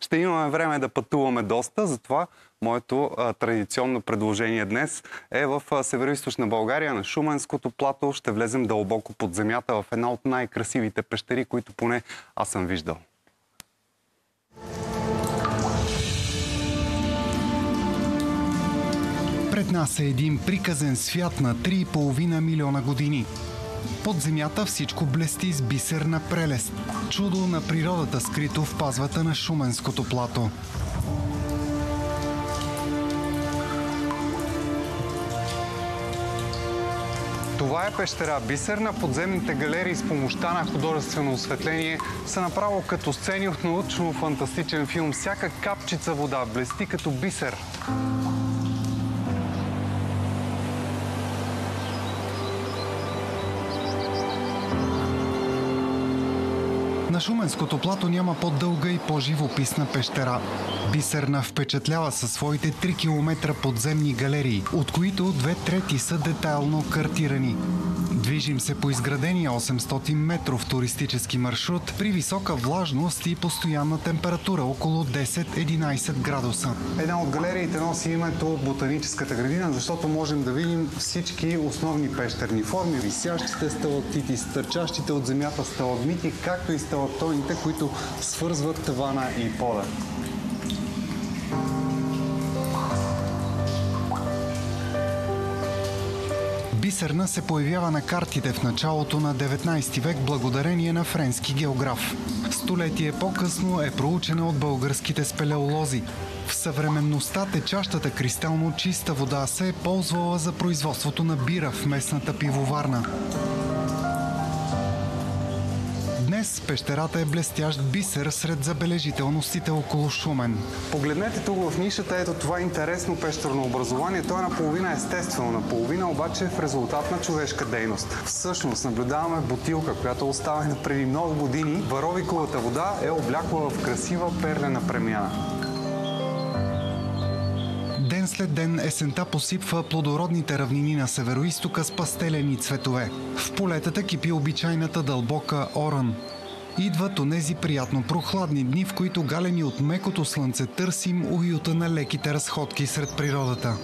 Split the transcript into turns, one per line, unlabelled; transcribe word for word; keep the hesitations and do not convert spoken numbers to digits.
ще имаме време да пътуваме доста, затова моето а, традиционно предложение днес е в а, североизточна България, на Шуменското плато. Ще влезем дълбоко под земята в една от най-красивите пещери, които поне аз съм виждал.
Пред нас е един приказен свят на три и половина милиона години. Под земята всичко блести с бисерна прелест. Чудо на природата, скрито в пазвата на Шуменското плато.
Това е пещера Бисерна. Подземните галерии с помощта на художествено осветление са направо като сцени от научно-фантастичен филм. Всяка капчица вода блести като бисер.
На Шуменското плато няма по-дълга и по-живописна пещера. Бисерна впечатлява със своите три километра подземни галерии, от които две трети са детайлно картирани. Движим се по изградения осемстотин метров туристически маршрут при висока влажност и постоянна температура около десет-единайсет градуса.
Една от галериите носи името Ботаническата градина, защото можем да видим всички основни пещерни форми. Висящите сталактити, стърчащите от земята сталагмити, както и сталактоните, които свързват тавана и пода.
Бисерна се появява на картите в началото на деветнайсети век благодарение на френски географ. Столетие по-късно е проучена от българските спелеолози. В съвременността течащата кристално чиста вода се е ползвала за производството на бира в местната пивоварна. Днес пещерата е блестящ бисер сред забележителностите около Шумен.
Погледнете тук в нишата, ето това интересно пещерно образование. То е наполовина естествено, наполовина обаче в резултат на човешка дейност. Всъщност наблюдаваме бутилка, която е оставена преди много години. Варовиковата вода е облякла в красива перлена премяна.
Ден след ден есента посипва плодородните равнини на североизтока с пастелени цветове. В полетата кипи обичайната дълбока оран. Идват онези приятно прохладни дни, в които галени от мекото слънце търсим уюта на леките разходки сред природата.